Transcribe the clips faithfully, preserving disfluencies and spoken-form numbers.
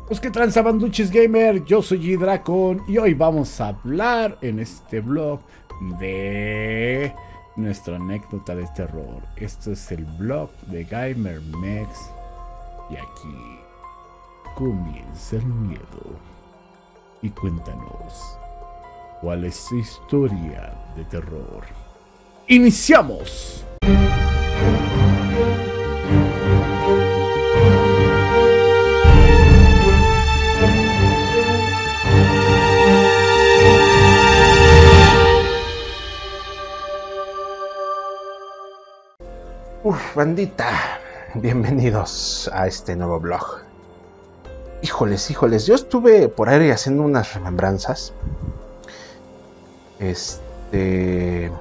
Pues qué tranza banduchis gamer, yo soy G-Dracon y hoy vamos a hablar en este blog de nuestra anécdota de terror. Esto es el blog de GamerMex y aquí comienza el miedo. Y cuéntanos, ¿cuál es tu historia de terror? ¡Iniciamos! Uf, bandita, bienvenidos a este nuevo blog. Híjoles, híjoles, yo estuve por ahí haciendo unas remembranzas. Este...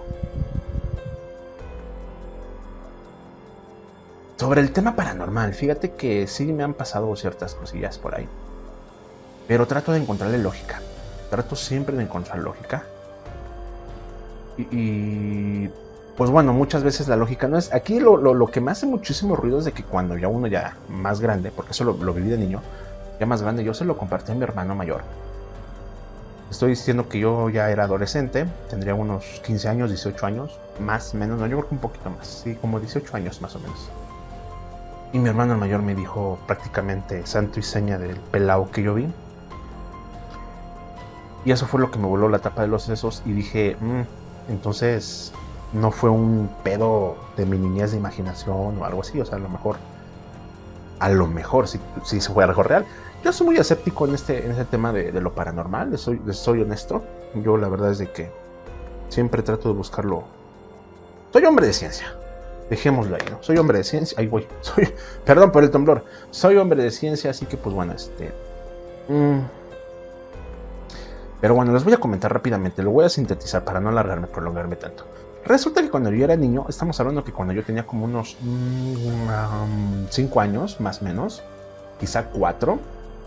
Sobre el tema paranormal, fíjate que sí me han pasado ciertas cosillas por ahí. Pero trato de encontrarle lógica. Trato siempre de encontrar lógica. Y... y... Pues bueno, muchas veces la lógica no es... Aquí lo, lo, lo que me hace muchísimo ruido es de que cuando ya uno ya más grande, porque eso lo, lo viví de niño, ya más grande, yo se lo compartí a mi hermano mayor. Estoy diciendo que yo ya era adolescente, tendría unos quince años, dieciocho años, más o menos, no, yo creo que un poquito más, sí, como dieciocho años más o menos. Y mi hermano mayor me dijo prácticamente santo y seña del pelao que yo vi. Y eso fue lo que me voló la tapa de los sesos y dije, mmm, entonces... no fue un pedo de mi niñez de imaginación o algo así, o sea, a lo mejor, a lo mejor sí, sí fue algo real. Yo soy muy escéptico en este, en este tema de, de lo paranormal, les soy, les soy honesto. Yo la verdad es de que siempre trato de buscarlo. Soy hombre de ciencia, dejémoslo ahí, ¿no? Soy hombre de ciencia, ahí voy, soy, perdón por el temblor, soy hombre de ciencia, así que pues bueno, este... Mmm, pero bueno, les voy a comentar rápidamente, lo voy a sintetizar para no alargarme, prolongarme tanto. Resulta que cuando yo era niño, estamos hablando que cuando yo tenía como unos cinco um, años, más o menos, quizá cuatro,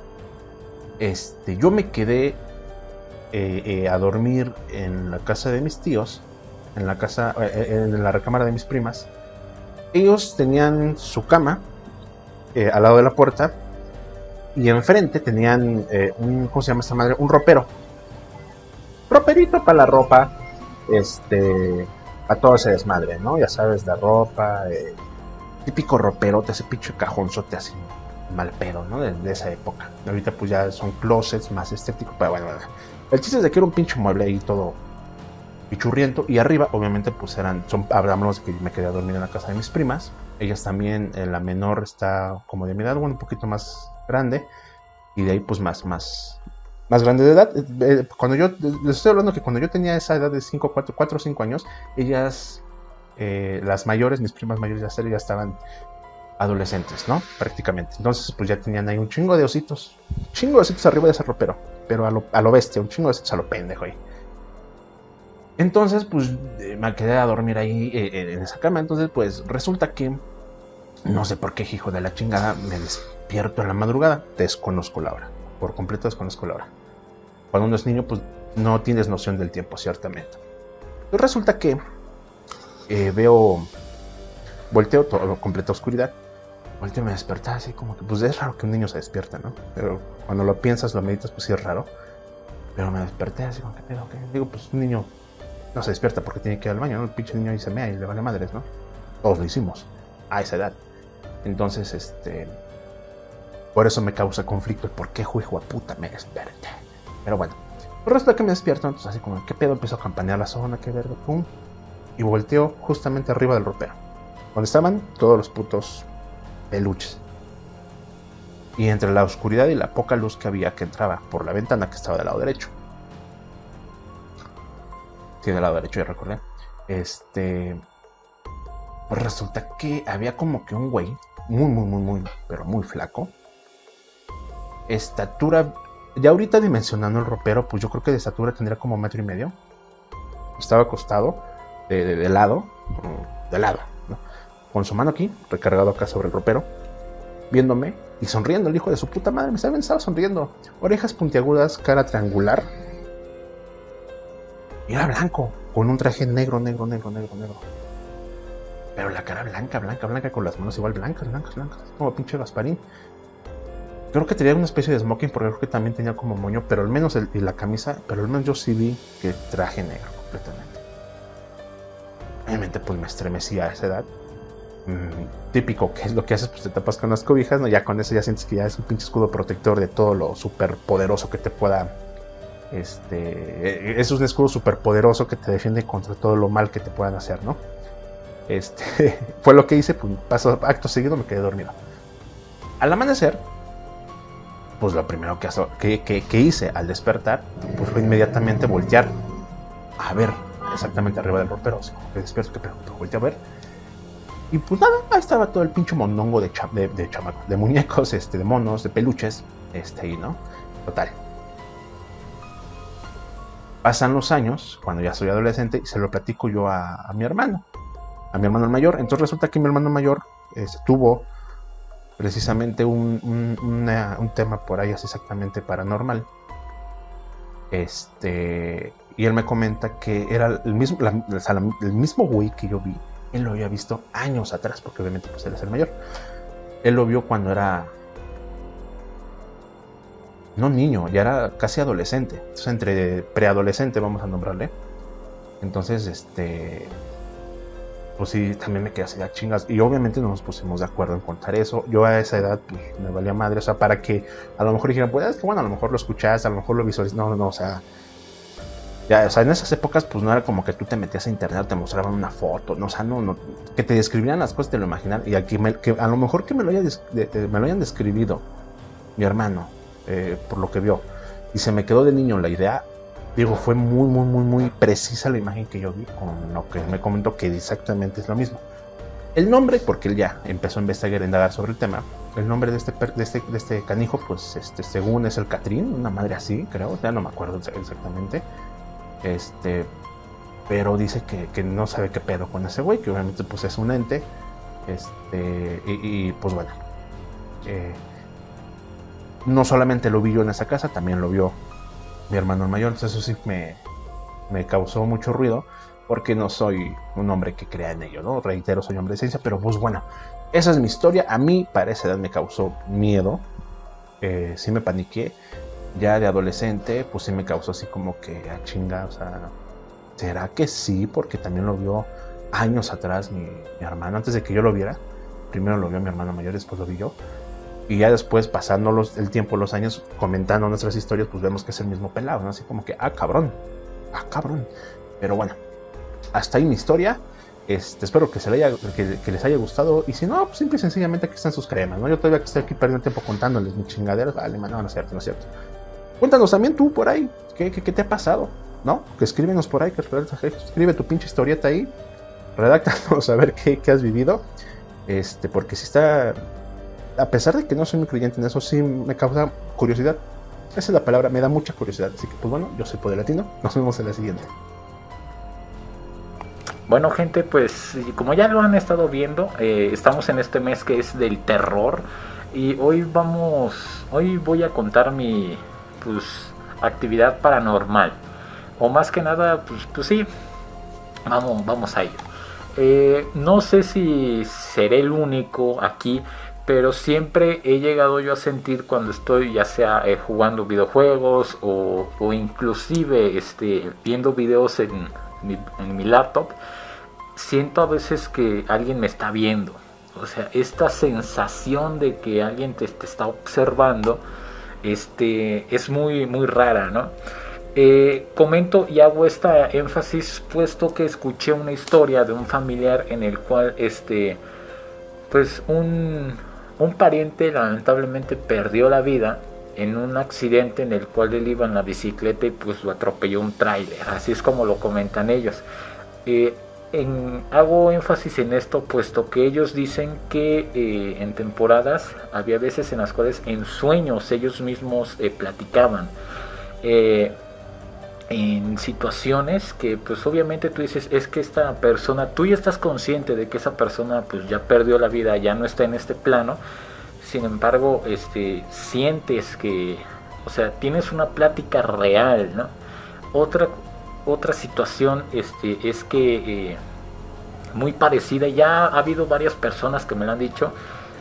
este, yo me quedé eh, eh, a dormir en la casa de mis tíos, en la casa, eh, en la recámara de mis primas. Ellos tenían su cama eh, al lado de la puerta y enfrente tenían eh, un, ¿cómo se llama esta madre? Un ropero. Roperito para la ropa, este... a todo ese desmadre, ¿no? Ya sabes, la ropa, eh, típico roperote, ese pinche cajonzote así, mal pedo, ¿no? De, de esa época. Ahorita pues ya son closets más estéticos, pero bueno, bueno. El chiste es de que era un pinche mueble ahí todo pichurriento, y arriba obviamente pues eran, son, hablamos de que me quedé a dormir en la casa de mis primas. Ellas también, eh, la menor está como de mi edad, bueno, un poquito más grande, y de ahí pues más, más... más grande de edad. Eh, cuando yo, les estoy hablando que cuando yo tenía esa edad de cinco, cuatro o cinco años, ellas, eh, las mayores, mis primas mayores ya, ya estaban adolescentes, ¿no? Prácticamente. Entonces, pues ya tenían ahí un chingo de ositos, un chingo de ositos arriba de ese ropero, pero a lo, a lo bestia, un chingo de ositos a lo pendejo ahí. Entonces, pues eh, me quedé a dormir ahí eh, en esa cama. Entonces, pues resulta que, no sé por qué, hijo de la chingada, me despierto en la madrugada, desconozco la hora, por completo desconozco la hora. Cuando uno es niño, pues no tienes noción del tiempo, ciertamente. Pero resulta que eh, veo, volteo, todo, completa oscuridad. Volteo y me desperté así como que, pues es raro que un niño se despierta, ¿no? Pero cuando lo piensas, lo meditas, pues sí es raro. Pero me desperté así como que, ¿qué? Digo, pues un niño no se despierta porque tiene que ir al baño, ¿no? El pinche niño ahí se mea y le vale madres, ¿no? Todos lo hicimos a esa edad. Entonces, este... por eso me causa conflicto el por qué, hijo de puta, me desperté. Pero bueno, pues resulta que me despierto, entonces así como, ¿qué pedo? Empiezo a campanear la zona, qué verga, pum. Y volteo justamente arriba del ropero, donde estaban todos los putos peluches. Y entre la oscuridad y la poca luz que había que entraba por la ventana que estaba del lado derecho. Sí, del lado derecho, ya recordé. Este... Pues resulta que había como que un güey, muy, muy, muy, muy, pero muy flaco. Estatura... Ya ahorita dimensionando el ropero, pues yo creo que de estatura tendría como metro y medio. Estaba acostado de, de, de lado, de lado, ¿no? Con su mano aquí, recargado acá sobre el ropero, viéndome y sonriendo, el hijo de su puta madre, me estaba, me estaba sonriendo. Orejas puntiagudas, cara triangular. Y era blanco, con un traje negro, negro, negro, negro, negro. Pero la cara blanca, blanca, blanca, con las manos igual blancas, blancas, blancas, como pinche Gasparín. Creo que tenía una especie de smoking, porque creo que también tenía como moño, pero al menos el, y la camisa, pero al menos yo sí vi que traje negro completamente. Obviamente pues me estremecí a esa edad. Mm, típico, que es lo que haces, pues te tapas con las cobijas, ¿no? Ya con eso ya sientes que ya es un pinche escudo protector de todo lo súper poderoso que te pueda... Este, es un escudo súper poderoso que te defiende contra todo lo mal que te puedan hacer, ¿no? Este, fue lo que hice, pues paso, acto seguido me quedé dormido. Al amanecer, pues lo primero que, que, que, que hice al despertar, pues fue inmediatamente voltear a ver exactamente arriba del ropero, así como que despierto, que pero, pero volteé a ver, y pues nada, ahí estaba todo el pincho mondongo de, cha, de, de chamaco, de muñecos, este, de monos, de peluches, este, y no, total. Pasan los años, cuando ya soy adolescente, y se lo platico yo a, a mi hermano, a mi hermano el mayor. Entonces resulta que mi hermano mayor este, tuvo precisamente un, un, una, un tema por ahí así exactamente paranormal. Este, y él me comenta que era el mismo, la, el mismo güey que yo vi. Él lo había visto años atrás, porque obviamente pues él es el mayor. Él lo vio cuando era, no niño, ya era casi adolescente. Entonces entre preadolescente vamos a nombrarle. Entonces, este... pues sí, también me quedé así de chingas. Y obviamente no nos pusimos de acuerdo en contar eso. Yo a esa edad, pues, me valía madre. O sea, para que a lo mejor dijeran, pues es que bueno, a lo mejor lo escuchaste, a lo mejor lo visualizaste. No, no, no, o sea... Ya, o sea, en esas épocas, pues no era como que tú te metías a internet, te mostraban una foto, no, o sea, no, no, que te describían las cosas, te lo imaginan. Y aquí, me, que a lo mejor que me lo, haya des, de, de, me lo hayan describido mi hermano, eh, por lo que vio, y se me quedó de niño la idea. Digo, fue muy, muy, muy, muy precisa la imagen que yo vi con lo que me comentó, que exactamente es lo mismo. El nombre, porque él ya empezó a investigar, a indagar sobre el tema. El nombre de este, de este, de este canijo, pues, este, según es el Catrín, una madre así, creo, ya no me acuerdo exactamente. Este, pero dice que, que no sabe qué pedo con ese güey, que obviamente, pues, es un ente. Este, y, y pues, bueno. Eh, no solamente lo vi yo en esa casa, también lo vio mi hermano mayor. Entonces eso sí me, me causó mucho ruido, porque no soy un hombre que crea en ello, ¿no? Reitero, soy hombre de ciencia, pero pues bueno, esa es mi historia. A mí para esa edad me causó miedo, eh, sí me paniqué. Ya de adolescente, pues sí me causó así como que a chinga, o sea, ¿será que sí? Porque también lo vio años atrás mi, mi hermano, antes de que yo lo viera. Primero lo vio mi hermano mayor, después lo vi yo. Y ya después, pasando los, el tiempo, los años, comentando nuestras historias, pues vemos que es el mismo pelado, ¿no? Así como que, ah, cabrón, ah, cabrón. Pero bueno, hasta ahí mi historia. Este, espero que, se le haya, que, que les haya gustado. Y si no, pues simple y sencillamente aquí están sus cremas, ¿no? Yo todavía que estoy aquí perdiendo tiempo contándoles mis chingaderas. Vale, no, no es cierto, no es cierto. Cuéntanos también tú por ahí, ¿qué, qué, qué te ha pasado? ¿No? Que escríbenos por ahí, que escribe tu pinche historieta ahí. Redáctanos a ver qué, qué has vivido. Este, porque si está... A pesar de que no soy muy creyente en eso, sí me causa curiosidad. Esa es la palabra, me da mucha curiosidad. Así que, pues bueno, yo soy Poder Latino. Nos vemos en la siguiente. Bueno, gente, pues como ya lo han estado viendo, eh, estamos en este mes que es del terror. Y hoy vamos, hoy voy a contar mi, pues, actividad paranormal. O más que nada, pues, pues sí, vamos, vamos a ello. Eh, no sé si seré el único aquí, pero siempre he llegado yo a sentir cuando estoy ya sea eh, jugando videojuegos o, o inclusive este, viendo videos en mi, en mi laptop, siento a veces que alguien me está viendo. O sea, esta sensación de que alguien te, te está observando este, es muy, muy rara, ¿no? Eh, comento y hago esta énfasis puesto que escuché una historia de un familiar en el cual este, pues un... Un pariente lamentablemente perdió la vida en un accidente en el cual él iba en la bicicleta y pues lo atropelló un tráiler. Así es como lo comentan ellos. Eh, en, hago énfasis en esto puesto que ellos dicen que eh, en temporadas había veces en las cuales en sueños ellos mismos eh, platicaban. Eh, en situaciones que pues obviamente tú dices, es que esta persona, tú ya estás consciente de que esa persona pues ya perdió la vida, ya no está en este plano. Sin embargo, este, sientes que, o sea, tienes una plática real, ¿no? Otra, otra situación este, es que eh, muy parecida, ya ha habido varias personas que me lo han dicho,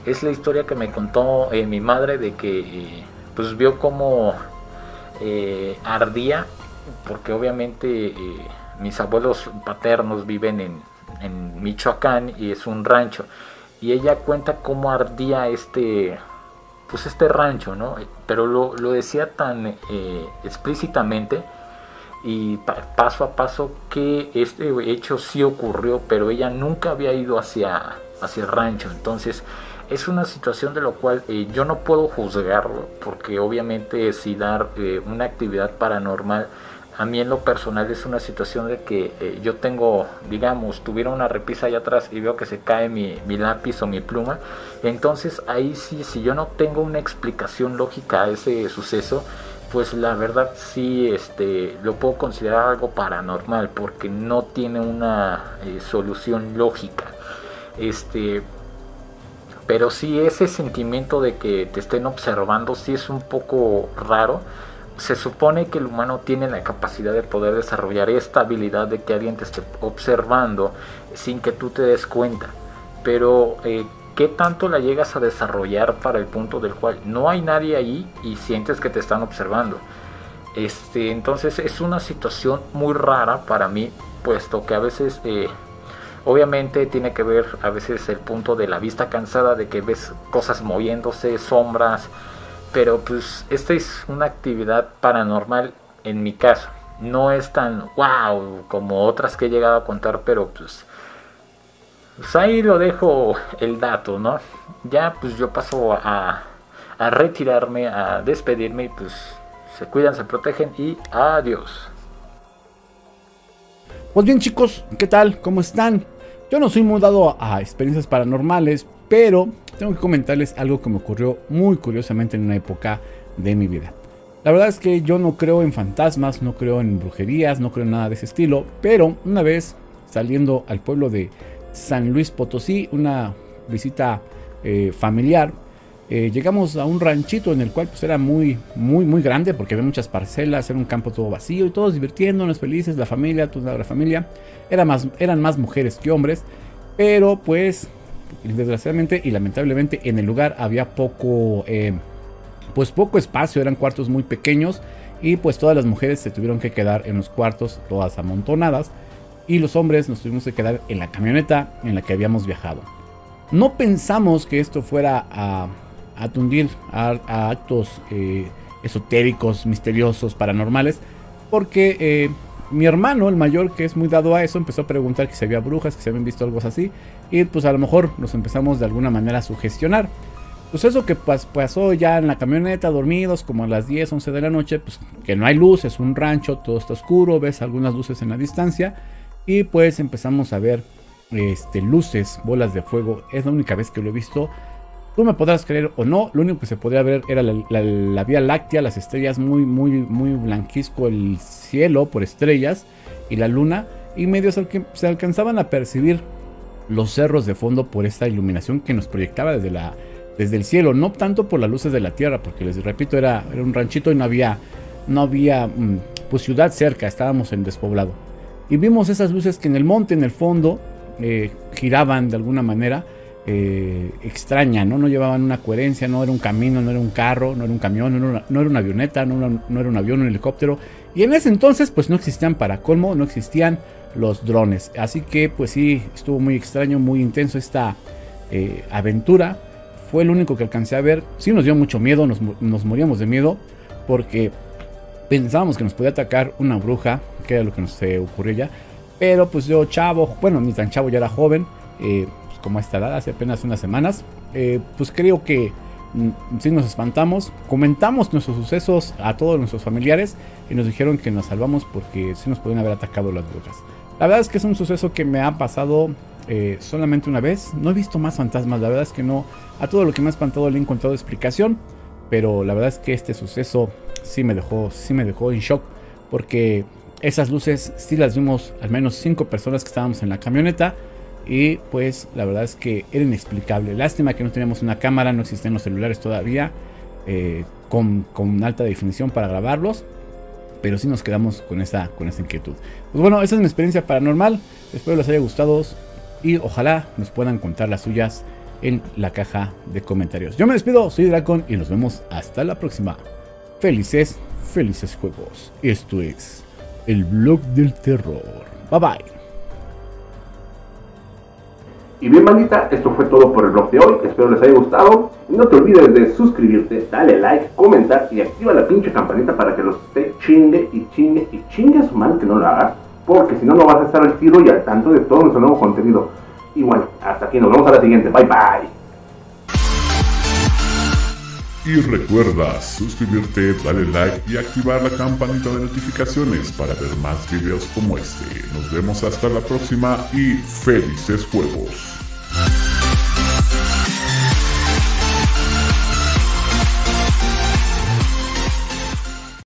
es la historia que me contó eh, mi madre de que eh, pues vio cómo eh, ardía, porque obviamente eh, mis abuelos paternos viven en, en Michoacán y es un rancho, y ella cuenta cómo ardía este pues este rancho, ¿no? Pero lo, lo decía tan eh, explícitamente y pa paso a paso que este hecho sí ocurrió, pero ella nunca había ido hacia, hacia el rancho. Entonces es una situación de lo cual eh, yo no puedo juzgarlo, porque obviamente si dar eh, una actividad paranormal, a mí en lo personal es una situación de que eh, yo tengo, digamos, tuviera una repisa allá atrás y veo que se cae mi, mi lápiz o mi pluma, entonces ahí sí, si yo no tengo una explicación lógica a ese suceso, pues la verdad sí este, lo puedo considerar algo paranormal, porque no tiene una eh, solución lógica. Este, pero sí, ese sentimiento de que te estén observando sí es un poco raro. Se supone que el humano tiene la capacidad de poder desarrollar esta habilidad de que alguien te esté observando sin que tú te des cuenta, pero eh, ¿qué tanto la llegas a desarrollar para el punto del cual no hay nadie ahí y sientes que te están observando? Este, entonces es una situación muy rara para mí, puesto que a veces eh, obviamente tiene que ver a veces el punto de la vista cansada, de que ves cosas moviéndose, sombras, pero pues esta es una actividad paranormal en mi caso. No es tan wow como otras que he llegado a contar, pero pues, pues ahí lo dejo el dato, ¿no? Ya pues yo paso a, a retirarme, a despedirme, y pues se cuidan, se protegen y adiós. Pues bien, chicos, ¿qué tal? ¿Cómo están? Yo no soy muy dado a experiencias paranormales, pero tengo que comentarles algo que me ocurrió muy curiosamente en una época de mi vida. La verdad es que yo no creo en fantasmas, no creo en brujerías, no creo en nada de ese estilo, pero una vez saliendo al pueblo de San Luis Potosí, una visita eh, familiar, eh, llegamos a un ranchito en el cual pues era muy, muy, muy grande, porque había muchas parcelas, era un campo todo vacío y todos divirtiéndonos, felices, la familia, toda la familia. Era más, eran más mujeres que hombres, pero pues desgraciadamente y lamentablemente en el lugar había poco, eh, pues poco espacio, eran cuartos muy pequeños y pues todas las mujeres se tuvieron que quedar en los cuartos, todas amontonadas, y los hombres nos tuvimos que quedar en la camioneta en la que habíamos viajado. No pensamos que esto fuera a, a tundir a, a actos eh, esotéricos, misteriosos, paranormales, porque eh, mi hermano, el mayor, que es muy dado a eso, empezó a preguntar que si había brujas, que si habían visto algo así, y pues a lo mejor nos empezamos de alguna manera a sugestionar. Pues eso que pas pasó ya en la camioneta, dormidos, como a las diez, once de la noche, pues que no hay luz, es un rancho, todo está oscuro, ves algunas luces en la distancia, y pues empezamos a ver este, luces, bolas de fuego. Es la única vez que lo he visto. Tú me podrás creer o no, lo único que se podía ver era la, la, la Vía Láctea, las estrellas, muy, muy, muy blanquizco el cielo por estrellas y la luna, y medio se, se alcanzaban a percibir los cerros de fondo por esta iluminación que nos proyectaba desde, la, desde el cielo, no tanto por las luces de la tierra, porque les repito, era, era un ranchito y no había, no había pues, ciudad cerca, estábamos en despoblado. Y vimos esas luces que en el monte, en el fondo, eh, giraban de alguna manera, Eh, extraña, ¿no? No llevaban una coherencia, no era un camino, no era un carro, no era un camión, no era una, no era una avioneta, no era, no era un avión, un helicóptero. Y en ese entonces pues no existían, para colmo, no existían los drones. Así que pues sí, estuvo muy extraño, muy intenso esta eh, aventura. Fue el único que alcancé a ver. Sí nos dio mucho miedo, nos, nos moríamos de miedo, porque pensábamos que nos podía atacar una bruja, que era lo que nos eh, ocurrió ya. Pero pues yo chavo, bueno, ni tan chavo, ya era joven, eh, como a esta edad, hace apenas unas semanas, eh, pues creo que mm, sí nos espantamos, comentamos nuestros sucesos a todos nuestros familiares y nos dijeron que nos salvamos porque sí nos podían haber atacado las brujas. La verdad es que es un suceso que me ha pasado eh, solamente una vez, no he visto más fantasmas, la verdad es que no, a todo lo que me ha espantado le he encontrado explicación, pero la verdad es que este suceso sí me dejó, sí me dejó en shock, porque esas luces sí las vimos al menos cinco personas que estábamos en la camioneta. Y pues la verdad es que era inexplicable. Lástima que no teníamos una cámara, no existen los celulares todavía eh, con, con alta definición para grabarlos, pero sí nos quedamos con esa, con esa inquietud. Pues bueno, esa es mi experiencia paranormal. Espero les haya gustado y ojalá nos puedan contar las suyas en la caja de comentarios. Yo me despido, soy Dracon y nos vemos hasta la próxima. Felices, felices juegos. Esto es el blog del terror. Bye bye. Y bien, bandita, esto fue todo por el blog de hoy. Espero les haya gustado. No te olvides de suscribirte, dale like, comentar y activa la pinche campanita para que los esté chingue y chingue y chingue a su madre que no lo hagas. Porque si no, no vas a estar al tiro y al tanto de todo nuestro nuevo contenido. Y bueno, hasta aquí, nos vemos a la siguiente. Bye bye. Y recuerda suscribirte, darle like y activar la campanita de notificaciones para ver más videos como este. Nos vemos hasta la próxima y felices juegos.